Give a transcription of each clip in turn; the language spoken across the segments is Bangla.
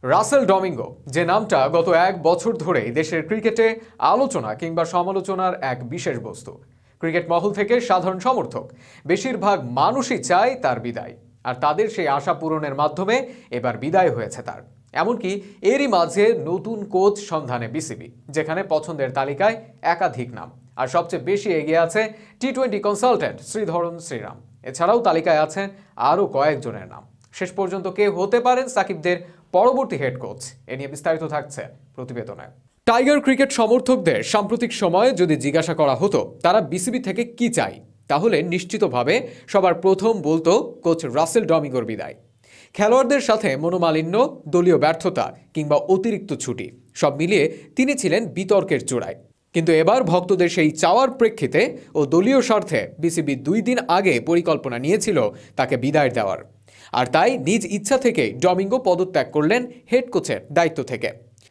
রাসেল ডমিঙ্গো যে নামটা গত এক বছর ধরেই দেশের ক্রিকেটে আলোচনা কিংবা সমালোচনার এক বিশেষ বস্তু। ক্রিকেট মহল থেকে সাধারণ সমর্থক বেশিরভাগ মানুষই চায় তার বিদায়, আর তাদের সেই আশা পূরণের মাধ্যমে এবার বিদায় হয়েছে তার। এমনকি এরই মাঝে নতুন কোচ সন্ধানে বিসিবি, যেখানে পছন্দের তালিকায় একাধিক নাম, আর সবচেয়ে বেশি এগিয়ে আছে টি-20 কনসালটেন্ট শ্রীধরন শ্রীরাম। এছাড়াও তালিকায় আছেন আরও কয়েকজনের নাম। শেষ পর্যন্ত কে হতে পারেন সাকিবদের পরবর্তী হেড কোচ, এ নিয়ে বিস্তারিত থাকছে প্রতিবেদনে। টাইগার ক্রিকেট সমর্থকদের সাম্প্রতিক সময়ে যদি জিজ্ঞাসা করা হতো তারা বিসিবি থেকে কি চাই, তাহলে নিশ্চিতভাবে সবার প্রথম বলতো কোচ রাসেল ডমিঙ্গোর বিদায়। খেলোয়াড়দের সাথে মনোমালিন্য, দলীয় ব্যর্থতা কিংবা অতিরিক্ত ছুটি সব মিলিয়ে তিনি ছিলেন বিতর্কের চূড়ায়। কিন্তু এবার ভক্তদের সেই চাওয়ার প্রেক্ষিতে ও দলীয় স্বার্থে বিসিবি 2 দিন আগে পরিকল্পনা নিয়েছিল তাকে বিদায় দেওয়ার। আর তাই নিজ ইচ্ছা থেকেই ডমিঙ্গো পদত্যাগ করলেন হেড কোচের দায়িত্ব থেকে।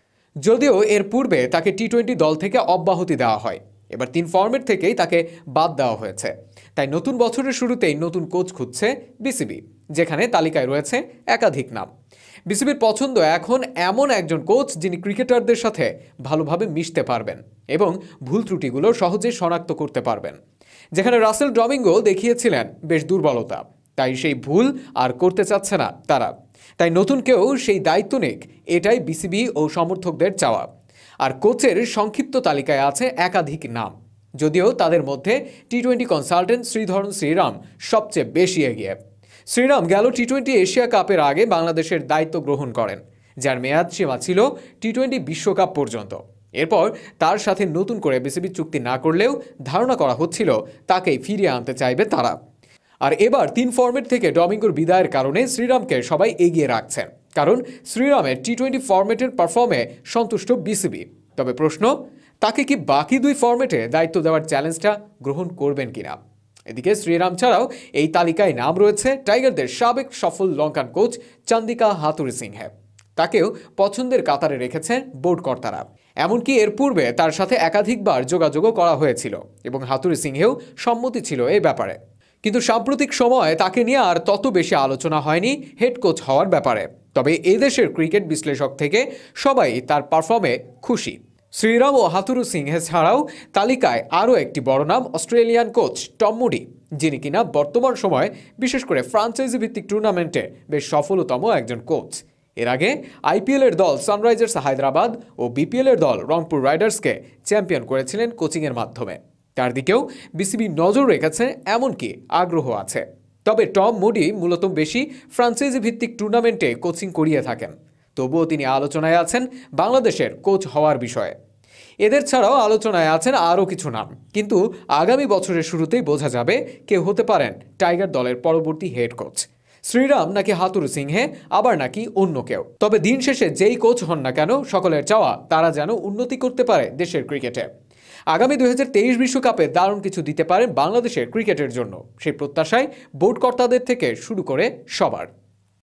যদিও এর পূর্বে তাকে টি-20 দল থেকে অব্যাহতি দেওয়া হয়, এবার 3 ফরম্যাট থেকেই তাকে বাদ দেওয়া হয়েছে। তাই নতুন বছরের শুরুতেই নতুন কোচ খুঁজছে বিসিবি, যেখানে তালিকায় রয়েছে একাধিক নাম। বিসিবির পছন্দ এখন এমন একজন কোচ যিনি ক্রিকেটারদের সাথে ভালোভাবে মিশতে পারবেন এবং ভুল ত্রুটিগুলো সহজে শনাক্ত করতে পারবেন, যেখানে রাসেল ডমিঙ্গো দেখিয়েছিলেন বেশ দুর্বলতা। তাই সেই ভুল আর করতে চাচ্ছে না তারা। তাই নতুন কেউ সেই দায়িত্ব নিক, এটাই বিসিবি ও সমর্থকদের চাওয়া। আর কোচের সংক্ষিপ্ত তালিকায় আছে একাধিক নাম, যদিও তাদের মধ্যে টি-20 কনসালটেন্ট শ্রীধরন শ্রীরাম সবচেয়ে বেশি এগিয়ে। শ্রীরাম গেল টি-20 এশিয়া কাপের আগে বাংলাদেশের দায়িত্ব গ্রহণ করেন, যার মেয়াদ সীমা ছিল টি-20 বিশ্বকাপ পর্যন্ত। এরপর তার সাথে নতুন করে বিসিবি চুক্তি না করলেও ধারণা করা হচ্ছিল তাকেই ফিরিয়ে আনতে চাইবে তারা। আর এবার 3 ফরম্যাট থেকে ডমিঙ্গোর বিদায়ের কারণে শ্রীরামকে সবাই এগিয়ে রাখছেন, কারণ শ্রীরামের টি-20 ফরম্যাটের পারফর্মে সন্তুষ্ট বিসিবি। তবে প্রশ্ন, তাকে কি বাকি 2 ফরম্যাটে দায়িত্ব দেওয়ার চ্যালেঞ্জটা গ্রহণ করবেন কিনা। এদিকে শ্রীরাম ছাড়াও এই তালিকায় নাম রয়েছে টাইগারদের সাবেক সফল লঙ্কান কোচ চন্দিকা হাথুরুসিংহে। তাকেও পছন্দের কাতারে রেখেছেন বোর্ড কর্তারা। এমনকি এর পূর্বে তার সাথে একাধিকবার যোগাযোগও করা হয়েছিল এবং হাথুরুসিংহেও সম্মতি ছিল এই ব্যাপারে। কিন্তু সাম্প্রতিক সময়ে তাকে নিয়ে আর তত বেশি আলোচনা হয়নি হেড কোচ হওয়ার ব্যাপারে। তবে এদেশের ক্রিকেট বিশ্লেষক থেকে সবাই তার পারফর্মে খুশি। শ্রীরাম ও হাথুরুসিংহে ছাড়াও তালিকায় আরও একটি বড় নাম অস্ট্রেলিয়ান কোচ টম মুডি, যিনি কিনা বর্তমান সময়ে বিশেষ করে ফ্রাঞ্চাইজি ভিত্তিক টুর্নামেন্টে বেশ সফলতম একজন কোচ। এর আগে আইপিএলের দল সানরাইজার্স হায়দ্রাবাদ ও বিপিএলের দল রংপুর রাইডার্সকে চ্যাম্পিয়ন করেছিলেন কোচিংয়ের মাধ্যমে। তার দিকেও বিসিবি নজর রেখেছে, এমনকি আগ্রহ আছে। তবে টম মুডি মূলত বেশি ফ্রাঞ্চাইজি ভিত্তিক টুর্নামেন্টে কোচিং করিয়ে থাকেন। তবুও তিনি আলোচনায় আছেন বাংলাদেশের কোচ হওয়ার বিষয়ে। এদের ছাড়াও আলোচনায় আছেন আরও কিছু নাম, কিন্তু আগামী বছরের শুরুতেই বোঝা যাবে কে হতে পারেন টাইগার দলের পরবর্তী হেড কোচ, শ্রীরাম নাকি হাথুরুসিংহে, আবার নাকি অন্য কেউ। তবে দিন শেষে যেই কোচ হন না কেন, সকলের চাওয়া তারা যেন উন্নতি করতে পারে দেশের ক্রিকেটে। আগামী 2023 বিশ্বকাপে দারুণ কিছু দিতে পারেন বাংলাদেশের ক্রিকেটের জন্য, সেই প্রত্যাশায় বোর্ড কর্তাদের থেকে শুরু করে সবার।